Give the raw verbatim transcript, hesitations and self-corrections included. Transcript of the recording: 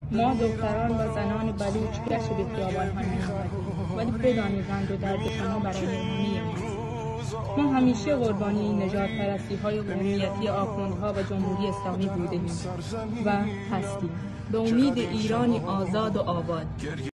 ما دختران و زنان بلوچ گشت به خیابان‌ها نیامدیم، ولی بدانید رنج و درد شما برای همه ماست. ما همیشه قربانی این نجات پرستی های قومیتی آخوندها و جمهوری اسلامی بودیم و هستیم، به امید ایرانی آزاد و آباد.